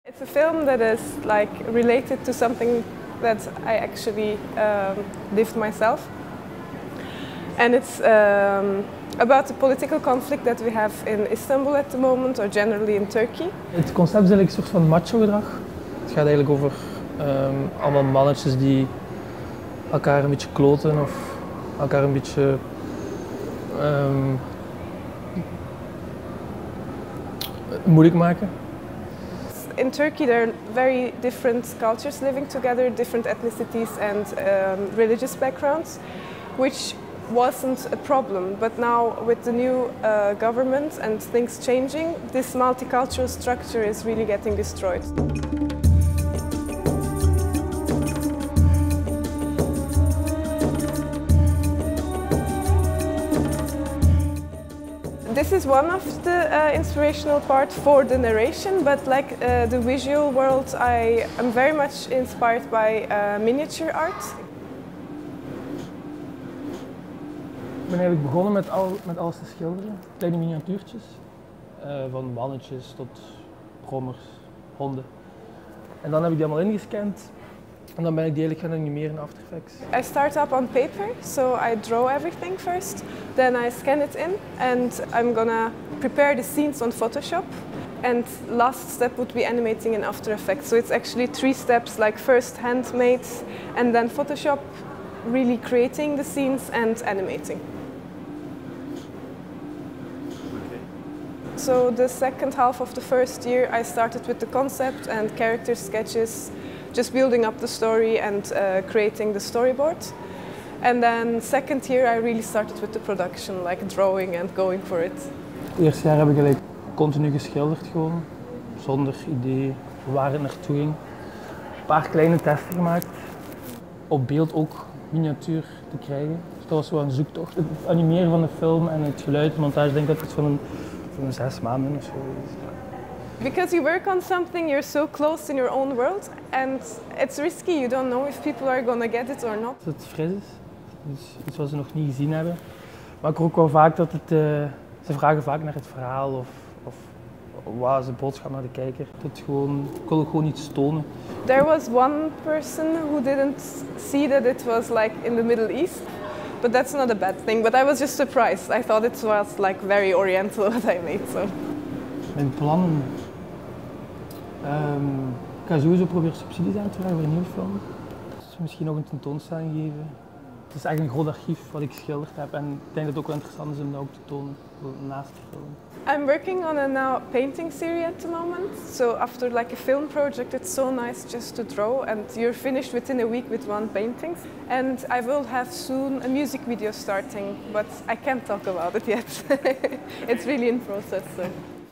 It's a film that is like related to something that I actually lived myself, and it's about the political conflict that we have in Istanbul at the moment, or generally in Turkey. Het concept is eigenlijk een soort van macho-gedrag. Het gaat eigenlijk over allemaal mannetjes die elkaar een beetje kloten of elkaar een beetje moeilijk maken. In Turkey there are very different cultures living together, different ethnicities and religious backgrounds, which wasn't a problem. But now with the new government and things changing, this multicultural structure is really getting destroyed. This is one of the inspirational part for the narration, but like the visual world, I am very much inspired by miniature art. Ik ben eigenlijk begonnen met alles te schilderen, kleine miniatuurtjes, van mannetjes tot brommers, honden. En dan heb ik die allemaal ingescand. En dan ben ik die eigenlijk gaan animeren in After Effects. I start up on paper, so I draw everything first, then I scan it in, and I'm gonna prepare the scenes on Photoshop. And last step would be animating in After Effects. So it's actually 3 steps, like first handmade, and then Photoshop, really creating the scenes and animating. So the second half of the first year I started with the concept and character sketches, just building up the story and creating the storyboard. And then second year I really started with the production, like drawing and going for it. Het eerste jaar heb ik eigenlijk continu geschilderd gewoon, zonder idee waar het naartoe ging. Een paar kleine testen gemaakt, op beeld ook miniatuur te krijgen. Dus dat was zo een zoektocht. Het animeren van de film en het geluid, de montage, denk dat het van een 6 maanden of zo is. Because you work on something, you're so close in your own world, and it's risky. You don't know if people are gonna get it or not. Dat het fris is, dus iets wat ze nog niet gezien hebben. Maar ik hoor ook wel vaak dat ze vragen vaak naar het verhaal of wat is de boodschap naar de kijker. Ik wil gewoon iets tonen. There was one person who didn't see that it was like in the Middle East, but that's not a bad thing. But I was just surprised. I thought it was like very oriental what I made. So. Mijn plannen. Ik ga sowieso proberen subsidies aan te vragen voor een nieuwe film. Dus misschien nog een tentoonstelling geven. Het is eigenlijk een groot archief wat ik geschilderd heb en ik denk dat het ook wel interessant is om dat ook te tonen naast de film. I'm working on a now painting series at the moment. So after like a film project, it's so nice just to draw, and you're finished within a week with 1 painting. And I will have soon a music video starting, but I can't talk about it yet. It's really in process. So.